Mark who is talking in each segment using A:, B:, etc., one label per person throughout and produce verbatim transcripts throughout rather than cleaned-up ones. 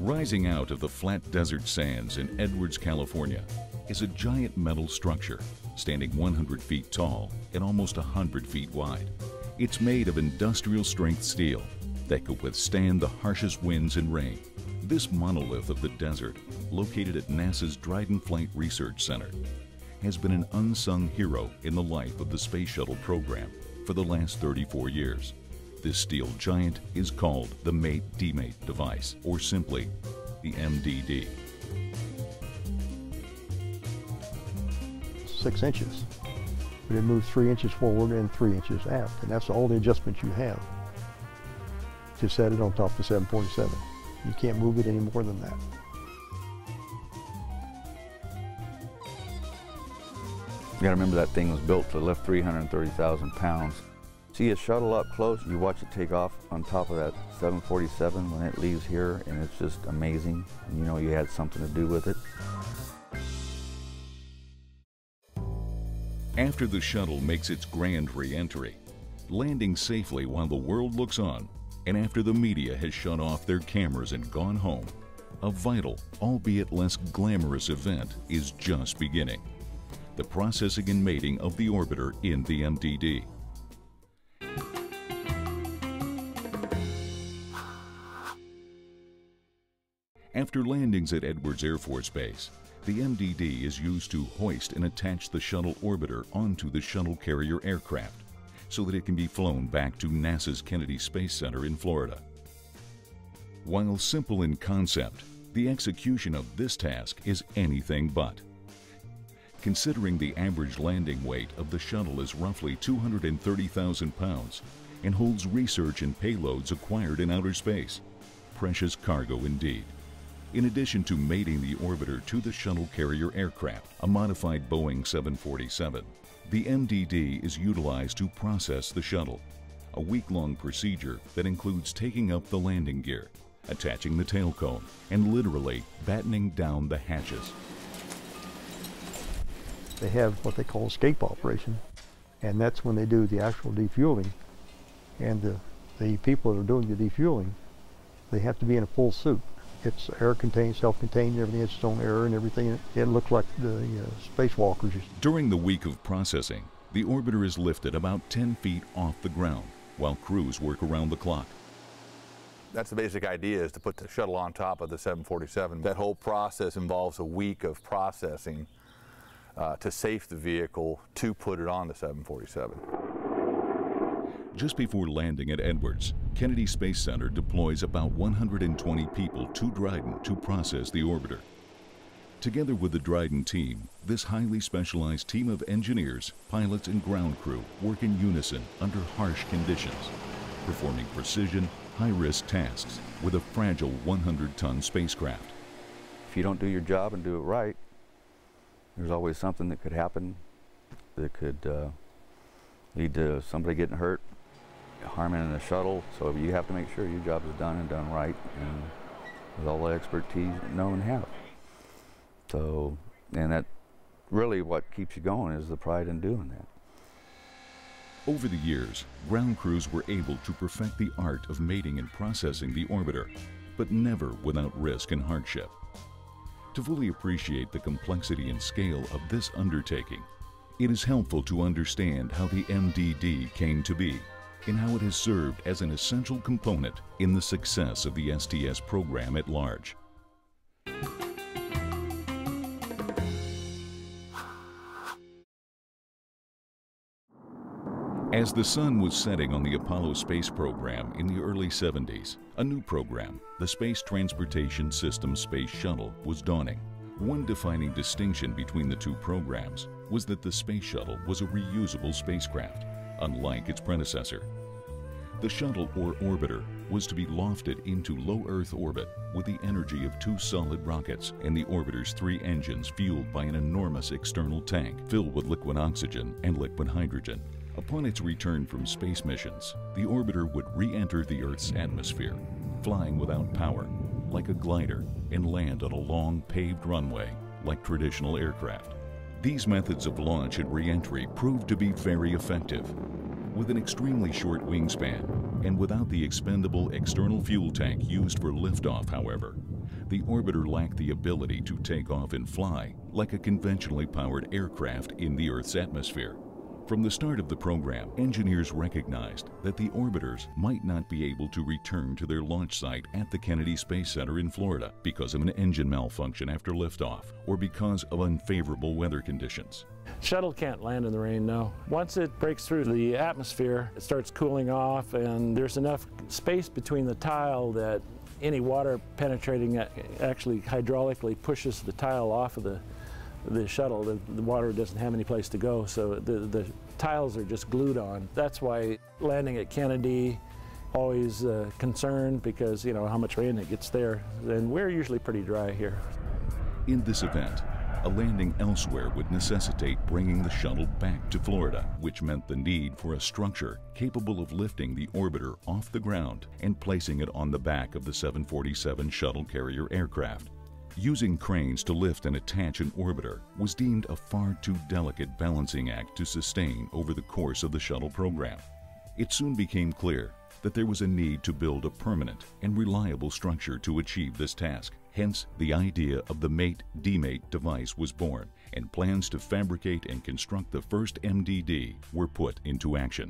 A: Rising out of the flat desert sands in Edwards, California, is a giant metal structure standing one hundred feet tall and almost one hundred feet wide. It's made of industrial strength steel that could withstand the harshest winds and rain. This monolith of the desert, located at NASA's Dryden Flight Research Center, has been an unsung hero in the life of the Space Shuttle program for the last thirty-four years. This steel giant is called the Mate-Demate device, or simply the M D D.
B: Six inches, but it moves three inches forward and three inches aft, and that's all the adjustment you have to set it on top of the seven forty-seven. You can't move it any more than that.
C: You gotta remember that thing was built to lift three hundred thirty thousand pounds. See a shuttle up close, you watch it take off on top of that seven forty-seven when it leaves here, and it's just amazing. And you know you had something to do with it.
A: After the shuttle makes its grand re-entry, landing safely while the world looks on, and after the media has shut off their cameras and gone home, a vital, albeit less glamorous event is just beginning: the processing and mating of the orbiter in the M D D. After landings at Edwards Air Force Base, the M D D is used to hoist and attach the shuttle orbiter onto the Shuttle Carrier Aircraft so that it can be flown back to NASA's Kennedy Space Center in Florida. While simple in concept, the execution of this task is anything but. Considering the average landing weight of the shuttle is roughly two hundred thirty thousand pounds and holds research and payloads acquired in outer space, precious cargo indeed. In addition to mating the orbiter to the Shuttle Carrier Aircraft, a modified Boeing seven forty-seven, the M D D is utilized to process the shuttle, a week-long procedure that includes taking up the landing gear, attaching the tail cone, and literally battening down the hatches.
B: They have what they call escape operation, and that's when they do the actual defueling. And the, the people that are doing the defueling, they have to be in a full suit. It's air-contained, self-contained, everything has its own air and everything. It looks like the uh, spacewalkers.
A: During the week of processing, the orbiter is lifted about ten feet off the ground while crews work around the clock.
D: That's the basic idea, is to put the shuttle on top of the seven forty-seven. That whole process involves a week of processing uh, to safe the vehicle to put it on the seven forty-seven.
A: Just before landing at Edwards, Kennedy Space Center deploys about one hundred twenty people to Dryden to process the orbiter. Together with the Dryden team, this highly specialized team of engineers, pilots, and ground crew work in unison under harsh conditions, performing precision, high-risk tasks with a fragile one hundred ton spacecraft.
C: If you don't do your job and do it right, there's always something that could happen that could uh, lead to somebody getting hurt, harming in the shuttle. So you have to make sure your job is done and done right, and with all the expertise known and have. So, and that really what keeps you going is the pride in doing that.
A: Over the years, ground crews were able to perfect the art of mating and processing the orbiter, but never without risk and hardship. To fully appreciate the complexity and scale of this undertaking, it is helpful to understand how the M D D came to be and how it has served as an essential component in the success of the S T S program at large. As the sun was setting on the Apollo space program in the early seventies, a new program, the Space Transportation System Space Shuttle, was dawning. One defining distinction between the two programs was that the Space Shuttle was a reusable spacecraft, unlike its predecessor. The shuttle, or orbiter, was to be lofted into low Earth orbit with the energy of two solid rockets and the orbiter's three engines fueled by an enormous external tank filled with liquid oxygen and liquid hydrogen. Upon its return from space missions, the orbiter would re-enter the Earth's atmosphere, flying without power, like a glider, and land on a long paved runway, like traditional aircraft. These methods of launch and re-entry proved to be very effective. With an extremely short wingspan and without the expendable external fuel tank used for liftoff, however, the orbiter lacked the ability to take off and fly like a conventionally powered aircraft in the Earth's atmosphere. From the start of the program, engineers recognized that the orbiters might not be able to return to their launch site at the Kennedy Space Center in Florida because of an engine malfunction after liftoff or because of unfavorable weather conditions.
E: Shuttle can't land in the rain, no. Once it breaks through the atmosphere, it starts cooling off, and there's enough space between the tile that any water penetrating actually hydraulically pushes the tile off of the the shuttle. The, the water doesn't have any place to go, so the, the tiles are just glued on. That's why landing at Kennedy, always uh, concerned because, you know, how much rain it gets there. And we're usually pretty dry here.
A: In this event, a landing elsewhere would necessitate bringing the shuttle back to Florida, which meant the need for a structure capable of lifting the orbiter off the ground and placing it on the back of the seven forty-seven Shuttle Carrier Aircraft. Using cranes to lift and attach an orbiter was deemed a far too delicate balancing act to sustain over the course of the shuttle program. It soon became clear that there was a need to build a permanent and reliable structure to achieve this task. Hence, the idea of the Mate-Demate device was born, and plans to fabricate and construct the first M D D were put into action.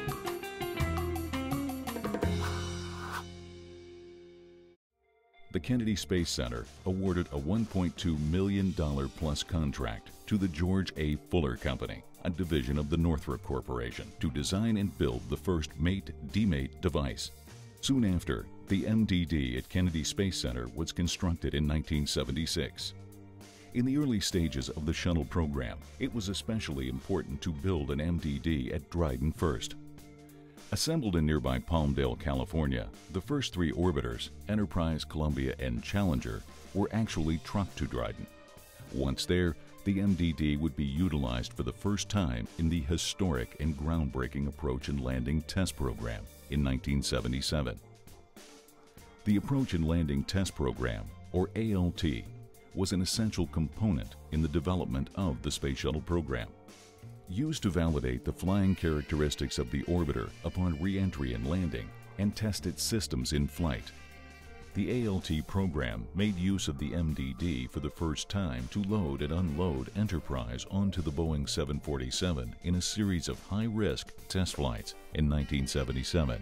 A: The Kennedy Space Center awarded a one point two million dollars plus contract to the George A. Fuller Company, a division of the Northrop Corporation, to design and build the first Mate-Demate device. Soon after, the M D D at Kennedy Space Center was constructed in nineteen seventy-six. In the early stages of the shuttle program, it was especially important to build an M D D at Dryden first. Assembled in nearby Palmdale, California, the first three orbiters, Enterprise, Columbia, and Challenger, were actually trucked to Dryden. Once there, the M D D would be utilized for the first time in the historic and groundbreaking Approach and Landing Test Program in nineteen seventy-seven. The Approach and Landing Test Program, or A L T, was an essential component in the development of the Space Shuttle program. Used to validate the flying characteristics of the orbiter upon re-entry and landing and test its systems in flight. The A L T program made use of the M D D for the first time to load and unload Enterprise onto the Boeing seven forty-seven in a series of high-risk test flights in nineteen seventy-seven.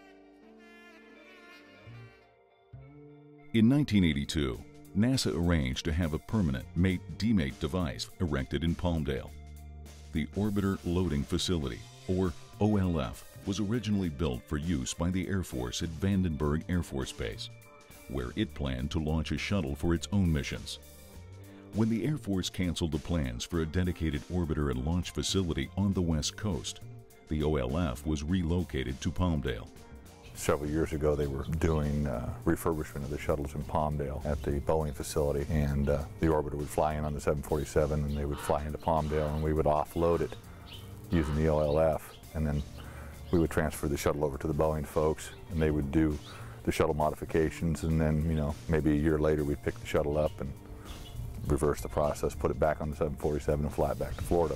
A: In nineteen eighty-two, NASA arranged to have a permanent Mate-Demate device erected in Palmdale. The Orbiter Loading Facility, or O L F, was originally built for use by the Air Force at Vandenberg Air Force Base, where it planned to launch a shuttle for its own missions. When the Air Force canceled the plans for a dedicated orbiter and launch facility on the West Coast, the O L F was relocated to Palmdale.
D: Several years ago, they were doing uh, refurbishment of the shuttles in Palmdale at the Boeing facility, and uh, the orbiter would fly in on the seven forty-seven, and they would fly into Palmdale, and we would offload it using the O L F, and then we would transfer the shuttle over to the Boeing folks, and they would do the shuttle modifications, and then, you know, maybe a year later, we'd pick the shuttle up and reverse the process, put it back on the seven forty-seven, and fly it back to Florida.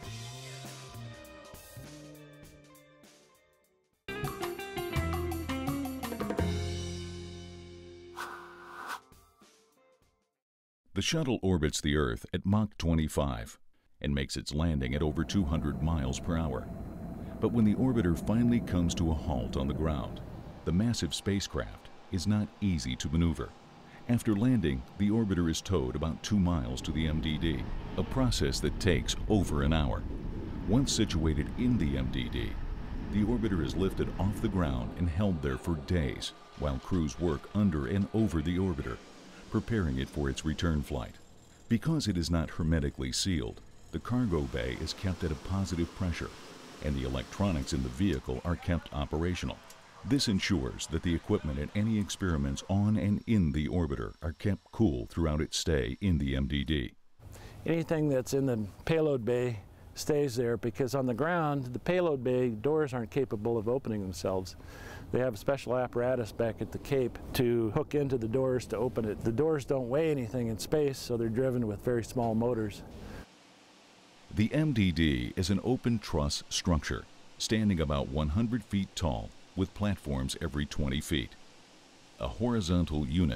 A: The shuttle orbits the Earth at Mach twenty-five and makes its landing at over two hundred miles per hour. But when the orbiter finally comes to a halt on the ground, the massive spacecraft is not easy to maneuver. After landing, the orbiter is towed about two miles to the M D D, a process that takes over an hour. Once situated in the M D D, the orbiter is lifted off the ground and held there for days while crews work under and over the orbiter, preparing it for its return flight. Because it is not hermetically sealed, the cargo bay is kept at a positive pressure, and the electronics in the vehicle are kept operational. This ensures that the equipment and any experiments on and in the orbiter are kept cool throughout its stay in the M D D.
E: Anything that's in the payload bay stays there, because on the ground, the payload bay doors aren't capable of opening themselves. They have a special apparatus back at the Cape to hook into the doors to open it. The doors don't weigh anything in space, so they're driven with very small motors.
A: The M D D is an open truss structure, standing about one hundred feet tall with platforms every twenty feet. A horizontal unit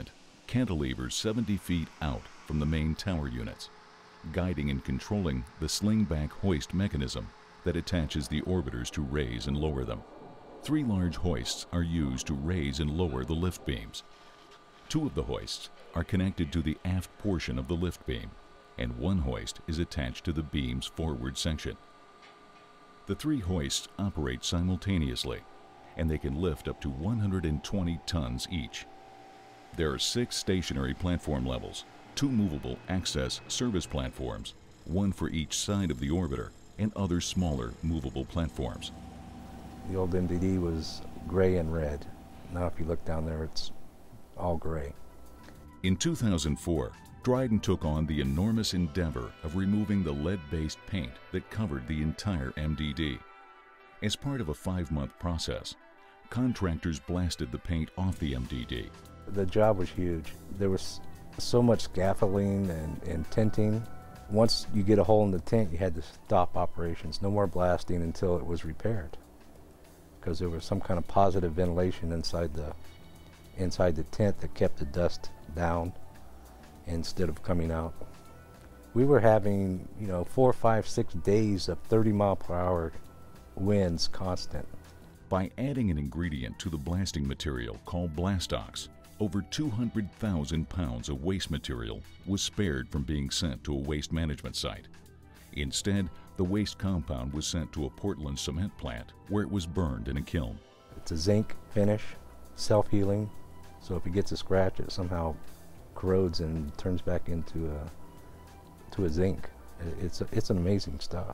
A: cantilevers seventy feet out from the main tower units, guiding and controlling the sling-back hoist mechanism that attaches the orbiters to raise and lower them. Three large hoists are used to raise and lower the lift beams. Two of the hoists are connected to the aft portion of the lift beam, and one hoist is attached to the beam's forward section. The three hoists operate simultaneously, and they can lift up to one hundred twenty tons each. There are six stationary platform levels, two movable access service platforms, one for each side of the orbiter, and other smaller movable platforms.
F: The old M D D was gray and red. Now if you look down there, it's all gray.
A: In two thousand four, Dryden took on the enormous endeavor of removing the lead-based paint that covered the entire M D D. As part of a five-month process, contractors blasted the paint off the M D D.
F: The job was huge. There was so much scaffolding and, and tinting. Once you get a hole in the tent, you had to stop operations. No more blasting until it was repaired, because there was some kind of positive ventilation inside the inside the tent that kept the dust down instead of coming out. We were having, you know, four, five, six days of thirty mile per hour winds constant.
A: By adding an ingredient to the blasting material called blastox, over two hundred thousand pounds of waste material was spared from being sent to a waste management site. Instead, the waste compound was sent to a Portland cement plant where it was burned in a kiln.
F: It's a zinc finish, self-healing, so if it gets a scratch, it somehow corrodes and turns back into a, to a zinc. It's, a, it's an amazing stuff.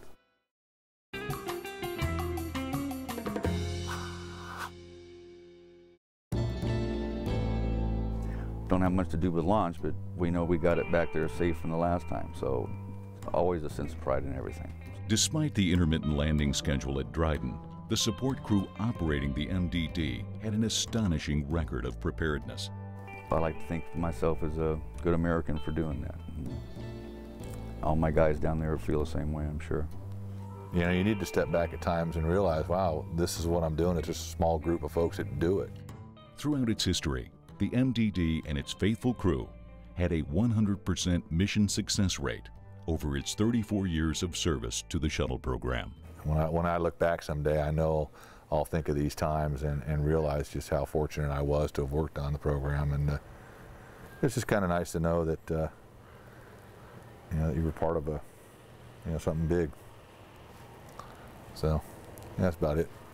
C: Don't have much to do with launch, but we know we got it back there safe from the last time, so always a sense of pride in everything.
A: Despite the intermittent landing schedule at Dryden, the support crew operating the M D D had an astonishing record of preparedness.
C: I like to think of myself as a good American for doing that. And all my guys down there feel the same way, I'm sure.
D: You know, you need to step back at times and realize, wow, this is what I'm doing. It's just a small group of folks that do it.
A: Throughout its history, the M D D and its faithful crew had a one hundred percent mission success rate over its thirty-four years of service to the shuttle program.
D: When I, when I look back someday, I know I'll think of these times and, and realize just how fortunate I was to have worked on the program. And uh, it's just kind of nice to know that, uh, you know, that you were part of a, you know, something big. So, yeah, that's about it.